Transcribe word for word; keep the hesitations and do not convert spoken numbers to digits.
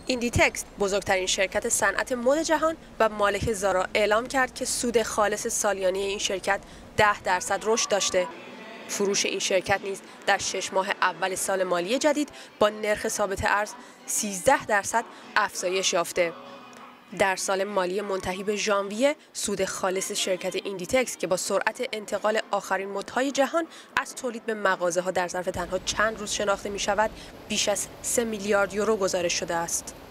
ایندیتکس، بزرگترین شرکت صنعت مد جهان و مالک زارا، اعلام کرد که سود خالص سالیانه این شرکت ده درصد رشد داشته. فروش این شرکت نیز در شش ماه اول سال مالی جدید با نرخ ثابت ارز سیزده درصد افزایش یافته. در سال مالی منتهی به ژانویه، سود خالص شرکت ایندیتکس که با سرعت انتقال آخرین مدهای جهان از تولید به مغازه‌ها در ظرف تنها چند روز شناخته می‌شود، بیش از سه میلیارد یورو گزارش شده است.